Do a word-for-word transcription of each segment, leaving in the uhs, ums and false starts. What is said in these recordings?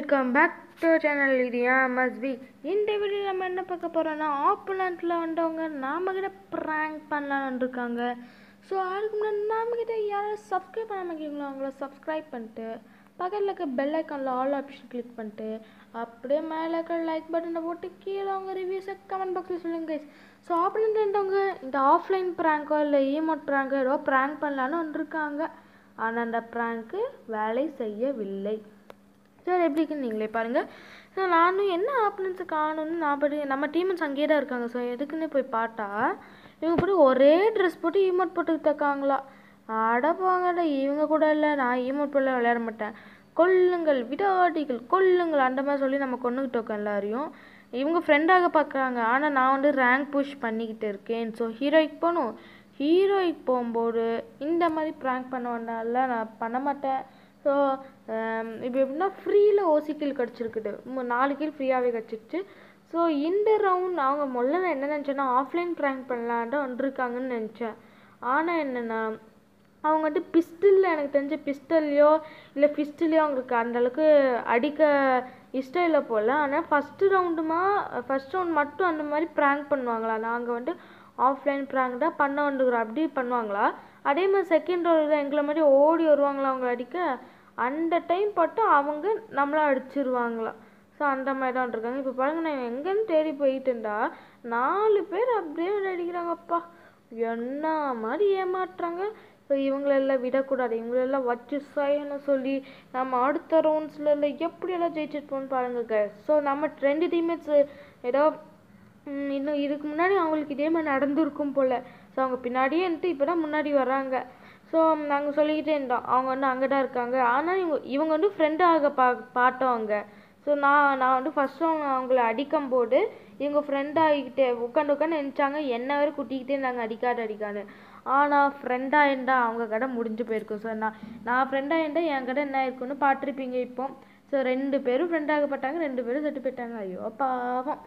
Welcome back to channel. இது ஏன் மஸ்பி. இந்த வீடியோ நம்ம என்ன பார்க்க போகிறோன்னா, ஆப்போனண்ட்டில் வந்தவங்க நாம கிட்ட ப்ராங்க் பண்ணலான்னு இருக்காங்க. ஸோ அதுக்கு முன்னாடி நம்மக்கிட்ட யாரும் சப்ஸ்கிரைப் பண்ணாமல் இருக்கீங்களோ அவங்கள சப்ஸ்கிரைப் பண்ணிட்டு பக்கத்தில் இருக்க பெல் ஐக்கானில் ஆல் ஆப்ஷன் கிளிக் பண்ணிட்டு அப்படியே மேலே இருக்க லைக் பட்டனை போட்டு கீழே அவங்க ரிவ்யூஸை கமெண்ட் பாக்ஸில் சொல்லுங்க கைஸ். ஸோ ஆப்போனண்ட் வந்தவங்க இந்த ஆஃப்லைன் ப்ராங்கோ இல்லை ஈமோட் ப்ராங்கோ ஏதோ ப்ராங்க் பண்ணலான்னு வந்துருக்காங்க. ஆனால் அந்த ப்ராங்க்கு வேலை செய்யவில்லை. சார் எப்படி இருக்குன்னு நீங்களே பாருங்கள். ஸோ நானும் என்ன ஆப்பனன்ஸை காணும்னு நான் படி நம்ம டீமன்ஸ் அங்கேயே தான் இருக்காங்க. ஸோ எதுக்குன்னு போய் பார்த்தா இவங்க போய் ஒரே ட்ரெஸ் போட்டு ஈமோட் போட்டுக்கிட்டு இருக்காங்களா. அட போங்கடா, இவங்க கூட இல்லை, நான் ஈமோட் போல விளையாட மாட்டேன், கொல்லுங்கள் விடாடிகள் கொல்லுங்கள் அந்த மாதிரி சொல்லி நம்ம கொண்டுகிட்டு இருக்கோம் எல்லாரையும். இவங்க ஃப்ரெண்டாக பார்க்குறாங்க, ஆனால் நான் வந்து ரேங்க் புஷ் பண்ணிக்கிட்டு இருக்கேன். ஸோ ஹீரோய்க்கு போகணும். ஹீரோய்க்கு போகும்போது இந்த மாதிரி ப்ராங்க் பண்ண வேண்டாம்ல, நான் பண்ண மாட்டேன். ஸோ இப்போ எப்படின்னா ஃப்ரீயில் ஓசி கீழ் கிடச்சிருக்குது, நாலு கீழ் ஃப்ரீயாகவே கிடச்சிருச்சு. ஸோ இந்த ரவுண்ட் அவங்க முதல்ல நான் என்ன நினச்சேன்னா ஆஃப்லைன் ப்ராங்க் பண்ணலான்ட்டு வந்துருக்காங்கன்னு நினச்சேன். ஆனால் என்னென்னா அவங்க வந்து பிஸ்டலில், எனக்கு தெரிஞ்ச பிஸ்டல்லையோ இல்லை ஃபிஸ்டல்லையோ அவங்களுக்கு அந்தளவுக்கு அடிக்க இஷ்டம் இல்லை போல். ஆனால் ஃபஸ்ட்டு ரவுண்டுமா ஃபஸ்ட் ரவுண்ட் மட்டும் அந்த மாதிரி ப்ராங்க் பண்ணுவாங்களா. நாங்கள் வந்து ஆஃப்லைன் ப்ராங்க் தான் பண்ண வந்துக்கிறோம் அப்படி பண்ணுவாங்களா. அதே மாதிரி செகண்ட் ரவுண்ட் தான் எங்களை மாதிரி ஓடி வருவாங்களா அவங்கள அடிக்க. அந்த டைம் மட்டும் அவங்க நம்மளை அடிச்சிருவாங்களா. ஸோ அந்த மாதிரி தான் இருக்காங்க. இப்போ பாருங்கள், நான் எங்கேன்னு தேடி போயிட்டுண்டா நாலு பேர் அப்படியே அடிக்கிறாங்கப்பா, என்ன மாதிரி ஏமாட்டுறாங்க. ஸோ இவங்களெல்லாம் விடக்கூடாது, இவங்களெல்லாம் வச்சு செய்யணும் சொல்லி நம்ம அடுத்த ரவுண்ட்ஸில் இல்லை எப்படியெல்லாம் ஜெயிச்சிருப்போம்னு பாருங்க. ஸோ நம்ம ரெண்டு டீம்மேட்ஸு ஏதோ இன்னும் இதுக்கு முன்னாடி அவங்களுக்கு இதே மாதிரி நடந்திருக்கும் போல். ஸோ அவங்க பின்னாடியே இருந்துட்டு இப்போ தான் முன்னாடி வராங்க. ஸோ நாங்கள் சொல்லிக்கிட்டே இருந்தோம் அவங்க வந்து அங்கே தான் இருக்காங்க. ஆனால் இவங்க இவங்க வந்து ஃப்ரெண்டாக பா பார்த்தோம் அங்கே. ஸோ நான் நான் வந்து ஃபஸ்ட்டு அவங்க அவங்கள அடிக்கும் போது இவங்க ஃப்ரெண்டாகிக்கிட்டே உட்காந்து உட்காந்து நினச்சாங்க என்ன வேறு குட்டிக்கிட்டே இருந்தாங்க அடிக்காது அடிக்காது. ஆனால் ஃப்ரெண்டாக இருந்தால் அவங்க கடை முடிஞ்சு போயிருக்கும். ஸோ நான் நான் ஃப்ரெண்டாக இருந்தால் என் கடை என்ன இருக்குன்னு பார்த்துருப்பீங்க இப்போ. ஸோ ரெண்டு பேரும் ஃப்ரெண்டாகப்பட்டாங்க, ரெண்டு பேரும் செட்டு போயிட்டாங்க. ஐயோ பாவம்.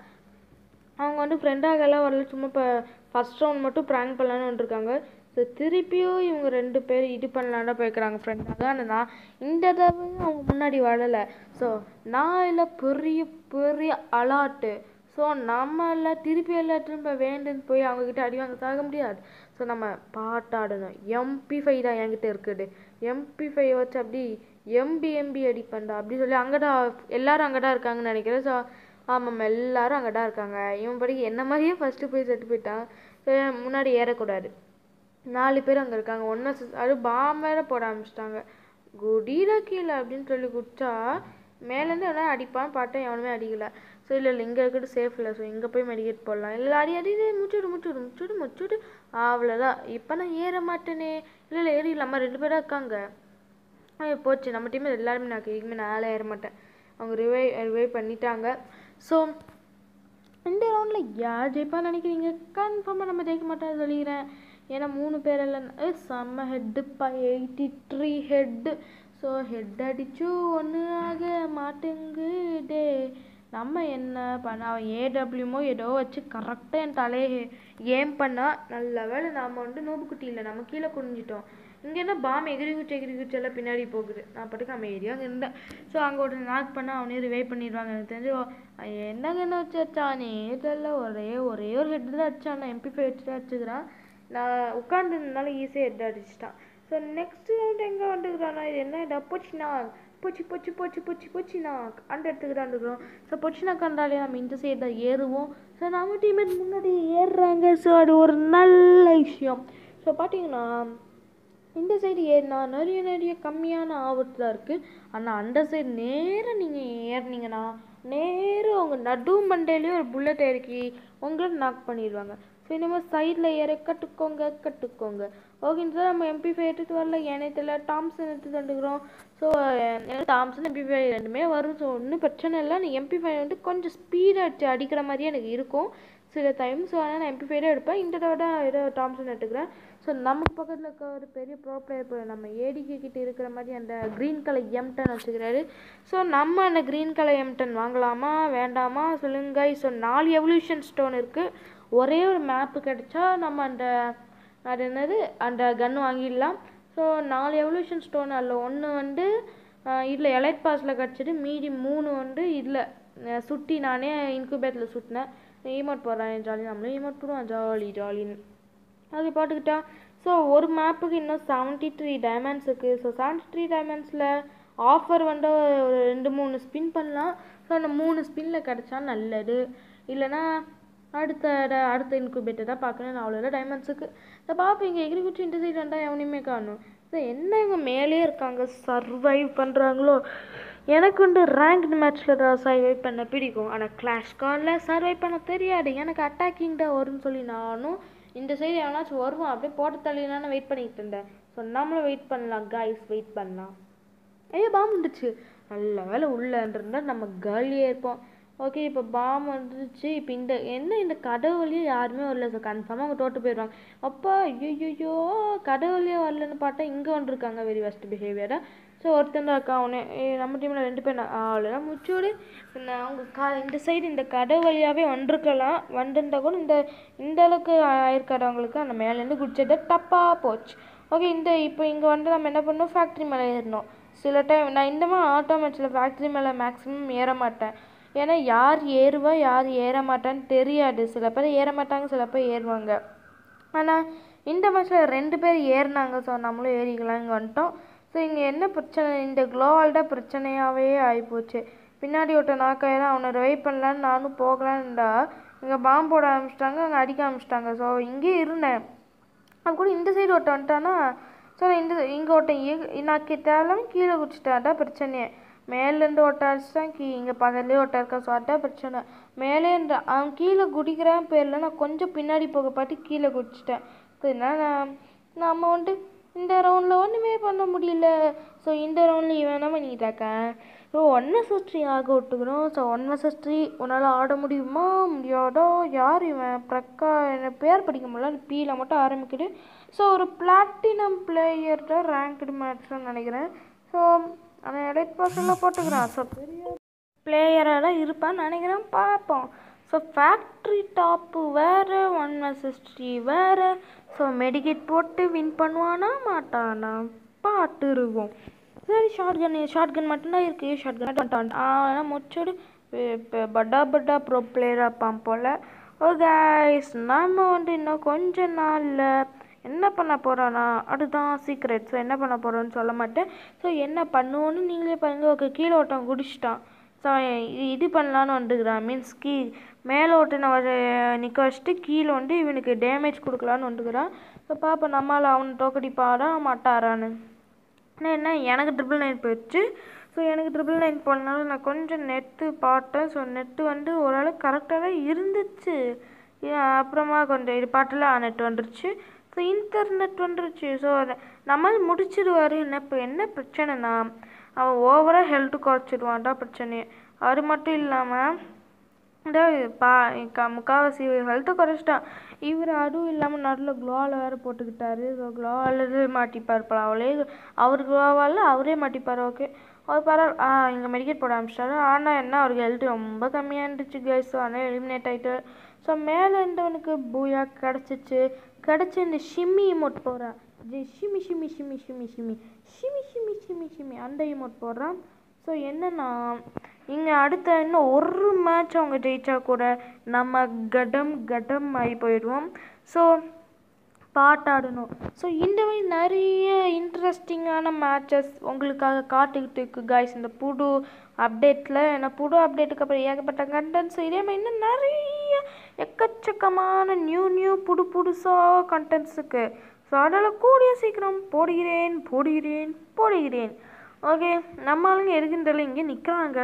அவங்க வந்து ஃப்ரெண்டாகலாம் வரல, சும்மா இப்போ ஃபஸ்ட் ரவுண்ட் மட்டும் ப்ராங்க் பண்ணலான்னு வந்துருக்காங்க. ஸோ திருப்பியும் இவங்க ரெண்டு பேர் இது பண்ணலான்னா போய்க்கிறாங்க ஃப்ரெண்டாக. ஆனால் நான் இந்த தடவை அவங்க முன்னாடி வரலை. ஸோ நான் இல்லை பெரிய பெரிய அலாட்டு. ஸோ நம்ம எல்லாம் திருப்பி எல்லாத்தையும் இப்போ வேண்டுன்னு போய் அவங்கக்கிட்ட அடி வாங்க சாக முடியாது. ஸோ நம்ம பாட்டாடணும். எம்பி ஃபைவ் தான் என்கிட்ட இருக்குது, எம்பி ஃபைவ் வச்சு அப்படி எம்பி எம்பி அடிப்பண்டா அப்படி சொல்லி அங்கடா எல்லோரும் அங்கே தான் இருக்காங்கன்னு நினைக்கிறேன். ஸோ ஆமாம் எல்லோரும் அங்கே தான் இருக்காங்க. இவன் படி என்ன மாதிரியே ஃபஸ்ட்டு போய் செட்டு போயிட்டான். ஸோ முன்னாடி ஏறக்கூடாது, நாலு பேர் அங்கே இருக்காங்க. ஒன்றா அது பாம் வேறு போட ஆரம்பிச்சிட்டாங்க. குடிடா கீழே அப்படின்னு சொல்லி குடிச்சா மேலேருந்து எவனா அடிப்பான்னு பார்த்தேன், எவனுமே அடிக்கலை. ஸோ இல்லை இல்லை இங்கே இருக்கிறது சேஃப் இல்லை. ஸோ இங்கே போய் மெடிக்கேட் போடலாம். இல்லை அடி அடி முச்சுடு முச்சுடு முச்சுடு முச்சுடு அவ்வளோதான். இப்போ நான் ஏற மாட்டேனே. இல்லை இல்லை ஏறி இல்லாமல் ரெண்டு பேராக இருக்காங்க. போச்சு நம்ம டீம் எல்லாருமே. நான் எதுக்குமே நாளே ஏற மாட்டேன். அவங்க ரிவை ரிவை பண்ணிட்டாங்க. ஸோ இந்த ரவுண்டில் யார் ஜெயிப்பான்னு நினைக்கிறீங்க? கன்ஃபார்மாக நம்ம ஜெயிக்க மாட்டோம்னு சொல்லிக்கிறேன். ஏன்னா மூணு பேரெல்லாம் செம்ம ஹெட்டுப்பா, eighty three head. So head அடிச்சு ஒன்று ஆக மாட்டேங்குதே. நம்ம என்ன பண்ண, அவன் ஏடபிள்யூமோ ஏதோ வச்சு கரெக்டாக என் தலையை ஏம் பண்ணால் நல்ல வேலை நாம் வந்து நோபுக்குட்டி இல்லை, நம்ம கீழே குனிஞ்சிட்டோம். இங்கே என்ன பாம் எகிரி குச்சி எகிரி குச்சி எல்லாம் பின்னாடி போகுது. நான் பாட்டுக்கு நம்ம ஏரியா அங்கே இருந்தேன். ஸோ அங்கே ஒரு நாக் பண்ணால் அவனே ரிவை பண்ணிடுவாங்க. எனக்கு தெரிஞ்சு என்னங்க என்ன வச்சு வச்சானே இதெல்லாம் ஒரே ஒரே ஒரு ஹெட் தான் அடிச்சான். எம்பி ஃபைவ் வச்சு தான் அடிச்சுக்கிறான். நான் உட்காந்துருந்தனால ஈஸியாக ஹெட் அடிச்சிட்டான். ஸோ நெக்ஸ்ட் ரவுண்ட் எங்கே வந்துக்கிறானா, இது என்ன இதை போச்சுனா போச்சு போச்சு போச்சு போச்சு போச்சுனா அந்த இடத்துக்கு தான் இருக்கிறோம். ஸோ பொச்சினா கண்டாலே நம்ம இந்த சைடு தான் ஏறுவோம். ஸோ நம்ம டீமேட் முன்னாடி ஏறுறாங்க. ஸோ அது ஒரு நல்ல விஷயம். ஸோ பார்த்தீங்கன்னா இந்த சைடு ஏறினா நிறைய நிறைய கம்மியான ஆபத்து தான் இருக்குது. ஆனால் அந்த சைடு நேராக நீங்கள் ஏறினீங்கன்னா நேராக அவங்க நடு மண்டையிலேயே ஒரு புல்லட் இறக்கி உங்களை நாக் பண்ணிடுவாங்க. ஸோ இந்த மாதிரி சைடில் ஏற கட்டுக்கோங்க கட்டுக்கோங்க. ஓகேங்க சார், நம்ம எம்பி ஃபைவ் எடுத்துகிட்டு வரல, ஏனையத்தில் டாம்சன் எடுத்துகிட்டு வந்துக்கிறோம். ஸோ டாம்சன் எம்பி ஃபைவ் ரெண்டுமே வரும். ஸோ ஒன்றும் பிரச்சனை இல்லை. நீ எம்பி ஃபைவ் வந்து கொஞ்சம் ஸ்பீடாக அடிச்சு அடிக்கிற மாதிரியே எனக்கு இருக்கும் சில டைம். ஸோ ஆனால் நான் எம்பி ஃபைவ் தான் எடுப்பேன். இந்த தடவை ஏதோ டாம்சன் எடுத்துக்கிறேன். ஸோ நமக்கு பக்கத்தில் இருக்க ஒரு பெரிய ப்ரோ பிளேயர் நம்ம ஏடிகே கிட்ட இருக்கிற மாதிரி அந்த க்ரீன் கலர் எம்டன் வச்சுக்கிறாரு. ஸோ நம்ம அந்த க்ரீன் கலர் எம்டன் வாங்கலாமா வேண்டாமா சொல்லுங்க. ஸோ நாலு எவல்யூஷன் ஸ்டோன் இருக்குது. ஒரே ஒரு மேப்பு கிடச்சா நம்ம அந்த அது என்னது அந்த கன்று வாங்கிடலாம். ஸோ நாலு எவல்யூஷன் ஸ்டோன் அதில் ஒன்று வந்து இல்லை எலைட் பாஸில் கிடச்சிட்டு மீதி மூணு வந்து இல்லை சுட்டி நானே இன்குபேட்டில் சுட்டினேன். ஈமோட் போடுறேன் ஜாலி, நம்மளும் ஈமோட் போடுவோம் ஜாலி ஜாலின்னு அது போட்டுக்கிட்டா. ஸோ ஒரு மேப்புக்கு இன்னும் செவன்ட்டி த்ரீ டைமண்ட்ஸ் இருக்குது. ஸோ செவன்ட்டி த்ரீ டைமண்ட்ஸில் ஆஃபர் வந்து ஒரு ரெண்டு மூணு ஸ்பின் பண்ணலாம். ஸோ அந்த மூணு ஸ்பின்னில் கிடச்சா நல்லது, இல்லைனா அடுத்த அடுத்த இன்குபேட்டர் தான் பார்க்கணும். அவ்வளோ டைமண்ட்ஸுக்கு இந்த பார்ப்போம். இங்கே எக்ரிகல்ச்சர் இந்த சைடு வந்தால் எவனையுமே காணும். ஸோ என்ன இவங்க மேலே இருக்காங்க, சர்வைவ் பண்ணுறாங்களோ. எனக்கு வந்து ரேங்க்டு மேட்ச்சில் தான் சர்வைவ் பண்ண பிடிக்கும், ஆனால் கிளாஷ் கார்டில் சர்வைவ் பண்ண தெரியாது. எனக்கு அட்டாக்கிங் தான் வரும்னு சொல்லி நானும் இந்த சைடு எவனாச்சும் வருவான் அப்படியே போட்டு தள்ளினான்னு வெயிட் பண்ணிக்கிட்டு இருந்தேன். ஸோ நம்மளும் வெயிட் பண்ணலாம் காய்ஸ், வெயிட் பண்ணலாம். ஐயோ பாம் வந்துடுச்சு, நல்ல வேலை உள்ளே இருந்தால் நம்ம காலியாக இருப்போம். ஓகே இப்போ பாம் வந்துடுச்சு. இப்போ இந்த என்ன இந்த கடவு வழியாக யாருமே வரல. ஸோ கன்ஃபார்மாக அவங்க தோட்டு போயிடுவாங்க. அப்பா ஐயோ கடவு வழியாக வரலன்னு பார்த்தா இங்கே வந்துருக்காங்க, வெரி ஃபஸ்ட் பிஹேவியராக. ஸோ ஒருத்தன் தான் இருக்கா அவனே, நம்ம டீமில் ரெண்டு பேர் அவ்வளோதான் முச்சோடு. அவங்க கா இந்த சைடு இந்த கடை வழியாகவே வந்துருக்கலாம், வந்துருந்தா கூட இந்த இந்த அளவுக்கு ஆயிருக்காதவங்களுக்கு அந்த மேலேருந்து குடிச்சதை டப்பாக போச்சு. ஓகே இந்த இப்போ இங்கே வந்து நம்ம என்ன பண்ணோம், ஃபேக்ட்ரி மேலே ஏறணும். சில டைம் நான் இந்த மாதிரி ஆட்டோ மேட்ச்சில் ஃபேக்ட்ரி மேலே மேக்ஸிமம் ஏற மாட்டேன், ஏன்னா யார் ஏறுவா யார் ஏற மாட்டான்னு தெரியாது. சில பேர் ஏற மாட்டாங்க, சில பேர் ஏறுவாங்க. ஆனால் இந்த மேட்ச்சில் ரெண்டு பேர் ஏறினாங்க. ஸோ நம்மளும் ஏறிக்கலாம். இங்கே வந்துட்டோம். ஸோ இங்கே என்ன பிரச்சனை, இந்த க்ளோவால் தான் பிரச்சனையாகவே ஆகிப்போச்சு. பின்னாடி ஒருத்தன் நாக்காயிரம், அவனை ரிவைவ் பண்ணலான்னு நானும் போகலான்டா இங்கே பாம்பு போட ஆரம்பிச்சிட்டாங்க, அங்கே அடிக்க ஆரம்பிச்சிட்டாங்க. ஸோ இங்கேயே இருந்தேன். அது கூட இந்த சைடு ஒருத்தன் வந்துட்டானா. ஸோ இந்த இங்கே ஒருத்தன் நான் தேவையில்லாம கீழே குடிச்சிட்டான்டா பிரச்சனையே. மேலேருந்து ஒட்ட அடிச்சிட்டான், கீ இங்கே பக்கத்துலேயே ஒட்ட இருக்கா. ஸோ அதான் பிரச்சனை. மேலேருந்து அவன் கீழே குடிக்கிறான் பேரில் நான் கொஞ்சம் பின்னாடி போக பார்த்து கீழே குடிச்சிட்டேன். ஸோ என்ன நம்ம வந்துட்டு இந்த ரவுண்டில் ஒன்றுமே பண்ண முடியல. ஸோ இந்த ரவுண்டில் இவன் என்ன பண்ணிக்கிட்டாக்கேன், ஸோ ஒன் வர்சஸ் த்ரீ ஆக விட்டுக்கிறோம். ஸோ ஒன் வர்சஸ் த்ரீ உன்னால் ஆட முடியுமா முடியாதோ, யார் இவன் பிரக்கா என்ன பேர் படிக்க முடியல, பீல மட்டும் ஆரம்பிக்குது. ஸோ ஒரு பிளாட்டினம் பிளேயர் தான் ரேங்க்டு மேட்ச்னு நினைக்கிறேன். ஸோ அவன் எலைட் பாஸெல்லாம் போட்டுக்கிறான். ஸோ பெரிய பிளேயராக தான் இருப்பான்னு நினைக்கிறேன், பார்ப்போம். ஸோ ஃபேக்ட்ரி டாப்பு வேறு, ஒன் வர்சஸ் த்ரீ வேறு. ஸோ மெடிக்கேட் போட்டு வின் பண்ணுவானா மாட்டானா பார்த்துருவோம். சரி ஷார்ட் கன் ஷார்ட் கன் மட்டும்தான் இருக்குது. ஷார்ட் கன் மட்டும் ஆனால் முச்சோடு இப்போ பட்டா பட்டா ப்ரோ பிளேயராக இருப்பான் போல். ஓ கைஸ் நம்ம வந்து இன்னும் கொஞ்ச நாளில் என்ன பண்ண போகிறோன்னா அதுதான் சீக்ரெட். ஸோ என்ன பண்ண போகிறோன்னு சொல்ல மாட்டேன். ஸோ என்ன பண்ணுவோன்னு நீங்களே பாருங்கள். ஓகே கீழே ஒருத்தன் குடிச்சிட்டான். ஸோ இது பண்ணலான்னு வந்துக்கிறான், மீன்ஸ் கீ மேலே ஒருத்தனை வர நிற்க வச்சுட்டு கீழே வந்து இவனுக்கு டேமேஜ் கொடுக்கலான்னு வந்துக்கிறான். ஸோ பார்ப்போம் நம்மளால் அவனை தோக்கடிப்பாரா மாட்டாரான்னு. ஆனால் என்ன எனக்கு ட்ரிபிள் நைன் போயிடுச்சு. ஸோ எனக்கு ட்ரிபிள் நைன் போனனால நான் கொஞ்சம் நெட்டு பார்த்தேன். ஸோ நெட்டு வந்து ஓரளவுக்கு கரெக்டாக தான் இருந்துச்சு. அப்புறமா கொஞ்சம் இது பாட்டில் நெட் வந்துருச்சு. ஸோ இன்டர்நெட் வந்துருச்சு. ஸோ நம்மளால் முடிச்சிடுவார். என்ன இப்போ என்ன பிரச்சனைனா அவன் ஓவராக ஹெல்த்து குறைச்சிடுவான் தான் பிரச்சனையே. அது மட்டும் இல்லாமல் இந்த பா முக்கால்வாசி ஹெல்த்தை குறைச்சிட்டான். இவர் அதுவும் இல்லாமல் நடுவில் க்ளோவால் வேறு போட்டுக்கிட்டாரு. ஸோ க்ளோவால் மாட்டிப்பார் போல, அவளே அவர் க்ளோவால் அவரே மாட்டிப்பார். ஓகே அவர் பரவாயில்ல. ஆ இங்கே மெடிக்கேட் போட ஆரம்பிச்சிட்டாரு. ஆனால் என்ன அவருக்கு ஹெல்த்து ரொம்ப கம்மியாக இருந்துச்சு கைஸ். ஸோ ஆனால் எலிமினேட் ஆகிட்டு. ஸோ மேலே இருந்தவனுக்கு பூயா கிடச்சிச்சு. கிடச்சி இந்த ஷிம்மி இமோட் போடுறான். ஷிமி ஷிமி ஷிமி ஷிமி ஷிமி ஷிமி ஷிமி ஷிமி ஷிமி அந்த இமோட் போடுறான். ஸோ என்னன்னா இங்கே அடுத்த இன்னும் ஒரு மேட்ச் அவங்க ஜெயிச்சா கூட நம்ம கடம் கடம் ஆகி போயிடுவோம். ஸோ பாட்டாடணும். ஸோ இந்த மாதிரி நிறைய இன்ட்ரெஸ்டிங்கான மேட்சஸ் உங்களுக்காக காத்துக்கிட்டு இருக்கு கைஸ் இந்த புது அப்டேட்டில். ஏன்னா புது அப்டேட்டுக்கு அப்புறம் ஏகப்பட்ட கண்டென்ட்ஸ் இதே மாதிரி இன்னும் நிறைய எக்கச்சக்கமான நியூ நியூ புது புதுசாக கண்டென்ட்ஸ் இருக்குது. ஸோ அதனால் கூடிய சீக்கிரம் போடுகிறேன் போடுகிறேன் போடுகிறேன். ஓகே நம்ம ஆளுங்க இருக்குன்றதில்ல இங்கே நிற்கிறாங்க.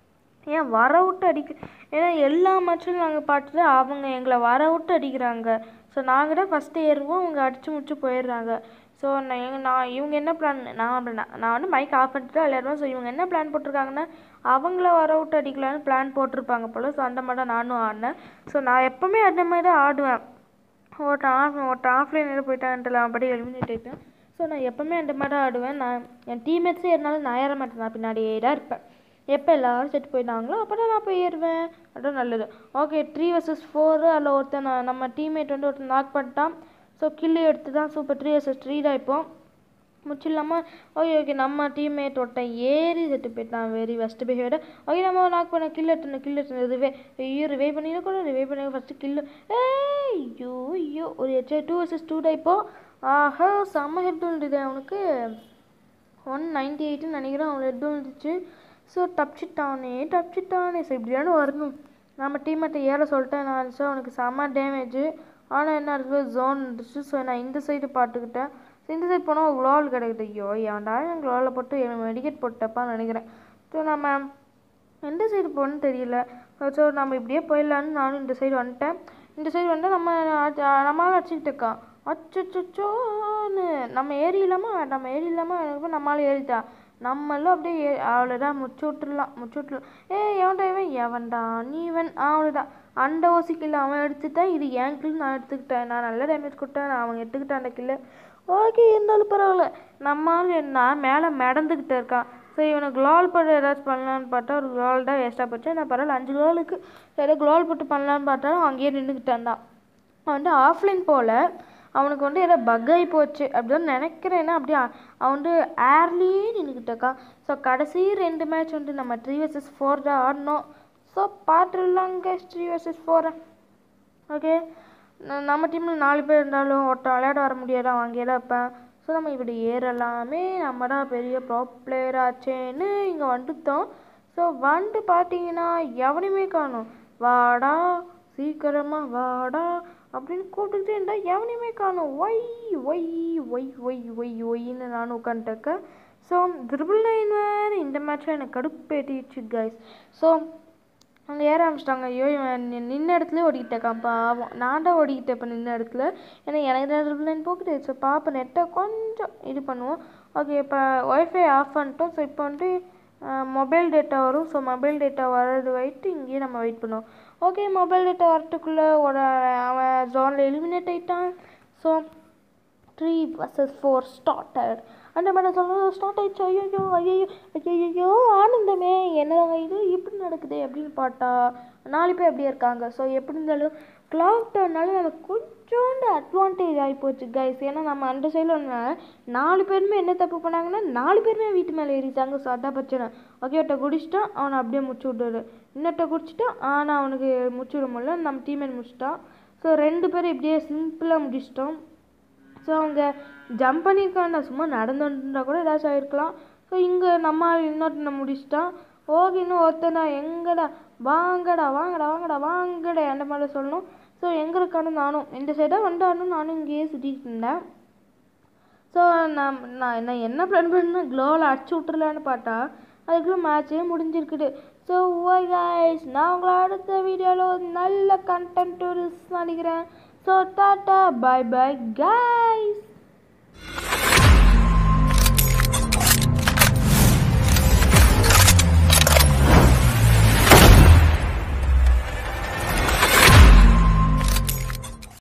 ஏன் வர விட்டு அடிக்க, ஏன்னா எல்லா மேட்சும் நாங்கள் பார்த்துட்டு அவங்க எங்களை வர விட்டு அடிக்கிறாங்க. ஸோ நாங்கள் தான் ஃபஸ்ட்டு ஏறுவோம், அவங்க அடித்து முடிச்சு போயிடுறாங்க. ஸோ நான் எங்கள் நான் இவங்க என்ன பிளான், நான் நான் வந்து மைக் ஆஃப் பண்ணிட்டு தான் விளையாடுவேன். ஸோ இவங்க என்ன பிளான் போட்டிருக்காங்கன்னா அவங்கள வர விட்டு அடிக்கலான்னு பிளான் போட்டிருப்பாங்க போல். ஸோ அந்த மாதிரி தான் நானும் ஆடினேன். ஸோ நான் எப்போவுமே அந்த மாதிரி தான் ஆடுவேன். ஒருத்த ஆஃப் ஒருத்த ஆஃப்லைனில் போயிட்டான்ட்டு அவன் படி எலிமினேட் ஆகிட்டேன். ஸோ நான் எப்போவுமே அந்த மாதிரி தான் ஆடுவேன். நான் என் டீம்மேட்ஸே ஏறினாலும் நான் ஏற மாட்டேன், நான் பின்னாடியே தான் இருப்பேன். எப்போ எல்லோரும் செட்டு போயிட்டாங்களோ அப்போ தான் நான் போய் ஏறுவேன். அதுவும் நல்லது. ஓகே த்ரீ வர்சஸ் ஃபோரு அதில் ஒருத்தன் நம்ம டீம்மேட் வந்து ஒருத்தன் நாக் பண்ணிட்டான். ஸோ கில்லு எடுத்து தான் சூப்பர் த்ரீ வர்சஸ் த்ரீ தான் இப்போ முச்சில்லாமல் ஓகே ஓகே நம்ம டீம்மேட் ஒருத்தன் ஏறி செட்டு போயிட்டான் வெரி ஃபஸ்ட்டு பிஹேவியர். ஓகே நம்ம நாக் பண்ண கில் எடுத்துணும் கில் எடுத்துணும் ரிவே ஐயோ ரிவே பண்ணிடக்கூட ரிவே பண்ணி ஃபஸ்ட்டு கில்லு ஏ ஐயோ ஐயோ ஒரு ஹெச் டூ வர்சஸ் டூ டைப்போ ஆஹா செம்ம ஹெட் விழுந்துது அவனுக்கு ஒன் நைன்டி எயிட்டுன்னு நினைக்கிறேன் அவன் ஹெட் விழுந்துச்சு. ஸோ தப்பிச்சிட்டானே தப்பிச்சிட்டானே ஸோ இப்படியான வரணும் நம்ம டீம்மேட்டை ஏற சொல்லிட்டேன் நான். ஸோ அவனுக்கு செம்ம டேமேஜு ஆனால் என்ன இருக்குது ஜோன் இருந்துச்சு. ஸோ நான் இந்த சைடு பார்த்துக்கிட்டேன். ஸோ இந்த சைடு போனால் ஒரு க்ளோவல் கிடைக்குது. ஐயோ ஏன்டா என் க்ளோவில் போட்டு மெடிக்கெட் போட்டப்பான்னு நினைக்கிறேன். ஸோ நம்ம எந்த சைடு போகணுன்னு தெரியல. ஸோ நம்ம இப்படியே போயிடலான்னு நானும் இந்த சைடு வந்துட்டேன். இந்த சைடு வந்துட்டு நம்ம நம்மளால் அடிச்சுக்கிட்டு இருக்கான் அச்சோன்னு நம்ம ஏறி இல்லாமல் நம்ம ஏறி இல்லாமல் எனக்கு நம்மளால் ஏறிட்டா நம்மளும் அப்படியே ஏ அவ்வளோதான் முச்சு விட்டுடலாம் முச்சு விட்டுலாம். ஏ எவன்டா இவன் எவன்டா நீ இவன் அவ்வளோதான் அந்த ஓசி கில்ல அவன் எடுத்துட்டான். இது என் கில் நான் எடுத்துக்கிட்டேன். நான் நல்ல டேமேஜ் கொடுத்தேன். நான் அவன் எடுத்துக்கிட்டேன் அந்த கில்லை. ஓகே இருந்தாலும் பரவாயில்ல நம்மளால் நான் மேலே மிதந்துக்கிட்டு இருக்கான். ஸோ இவனை க்ளோவல் போட்டு ஏதாச்சும் பண்ணலான்னு பார்த்தா ஒரு க்ளோவல் தான் வேஸ்ட்டாக போச்சு. நான் பரவாயில்ல அஞ்சு க்ளோவலுக்கு ஏதோ க்ளோவல் போட்டு பண்ணலான்னு பார்த்தாலும் அங்கேயே நின்றுக்கிட்டான் தான். அவன் வந்து ஆஃப்லைன் போல் அவனுக்கு வந்து ஏதோ பக் ஆகி போச்சு அப்படிதான் நினைக்கிறேன்னா அப்படியே அவன் வந்து ஏர்லேயே நின்றுக்கிட்டாக்கான். ஸோ கடைசி ரெண்டு மேட்ச் வந்து நம்ம த்ரீ வர்சஸ் ஃபோர் தான் ஆடணும். ஸோ பார்த்துடலாங்க த்ரீ வர்சஸ் ஃபோரை. ஓகே நம்ம டீமில் நாலு பேர் இருந்தாலும் ஒருத்தன் விளையாட வர முடியாது அவன் அங்கேயே தான் இருப்பேன். ஸோ நம்ம இப்படி ஏறலாமே நம்ம தான் பெரிய ப்ரோ பிளேயர் ஆச்சேன்னு இங்கே வந்துட்டோம். ஸோ வந்துட்டு பார்த்தீங்கன்னா எவனையுமே காணும். வாடா சீக்கிரமாக வாடா அப்படின்னு கூப்பிட்டுக்கிட்டே இருந்தால் எவனையுமே காணும். Why why why why why ஒய்ன்னு நானும் உட்காந்துட்டேன். ஸோ ட்ரிபிள் நைன் வேறு இந்த மேட்ச்சில் எனக்கு கடுப்பேற்றிடுச்சு கைஸ். ஸோ அங்கே ஏற ஆரம்பிச்சிட்டாங்க. ஐயோ இவன் நின்ன இடத்துல ஓடிக்கிட்டேக்கான் பாவம். நான் தான் ஓடிக்கிட்டேன் இப்போ நின்ன இடத்துல. ஏன்னா எனக்கு தான் ட்ரிபிள் நைன் போக்குது. ஸோ பாப்பா நெட்டை கொஞ்சம் இது பண்ணுவோம். ஓகே இப்போ ஒய்ஃபை ஆஃப் பண்ணிட்டோம். ஸோ இப்போ வந்துட்டு மொபைல் டேட்டா வரும். ஸோ மொபைல் டேட்டா வர்றது வைட்டு இங்கேயே நம்ம வெயிட் பண்ணுவோம். ஓகே மொபைல் டேட்டா வரத்துக்குள்ளே ஒரு அவன் ஜோனில் எலிமினேட் ஆகிட்டான். So three versus four started அந்த மாதிரி சொல்லணும் ஸ்டார்ட் ஆகிடுச்சு. ஐயோ ஐயோ ஐயோ ஆனந்தமே என்னதாங்க இது இப்படி நடக்குது அப்படின்னு பார்த்தா நாலு பேர் அப்படியே இருக்காங்க. ஸோ எப்படி இருந்தாலும் க்ளவுட்னால நமக்கு கொஞ்சோண்டு அட்வான்டேஜ் ஆகிப்போச்சு கைஸ். ஏன்னா நம்ம அந்த சைடில் ஒன்று நாலு பேருமே என்ன தப்பு பண்ணாங்கன்னா நாலு பேருமே வீட்டு மேலே ஏறிட்டாங்க. ஸோ அதான் பிரச்சனை. ஓகே ஒருத்த குடிச்சிட்டான் அவனை அப்படியே முடிச்சு விட்டுரு. இன்னொருத்த குடிச்சிட்டான் ஆனால் அவனுக்கு முடிச்சு விட முடியல. நம்ம டீம்மேட் முடிச்சிட்டான். ஸோ ரெண்டு பேரும் இப்படியே சிம்பிளாக முடிச்சிட்டோம். ஸோ அவங்க ஜம்ப் பண்ணியிருக்காண்டா சும்மா நடந்து வந்துட்டா கூட ஏதாச்சும் ஆகிருக்கலாம். ஸோ இங்கே நம்ம இன்னொருத்தனை முடிச்சிட்டான். ஓகே இன்னும் ஒருத்தனா எங்கடா வாங்கடா வாங்கடா வாங்கடா வாங்கடா அந்த மாதிரி சொல்லணும். ஸோ எங்கே இருக்கானு நானும் இந்த சைடாக வந்தாலும் நானும் இங்கேயே சுற்றிட்டு இருந்தேன். ஸோ நான் நான் நான் என்ன பிளான் பண்ணேன்னா க்ளோவில் அடிச்சு விட்டுறலான்னு பார்த்தா அதுக்குள்ளே மேட்சே முடிஞ்சிருக்குது. ஸோ ஓய் கைஸ் நான் உங்களை அடுத்த வீடியோவில் ஒரு நல்ல கண்டென்ட் நினைக்கிறேன். So tata bye bye guys.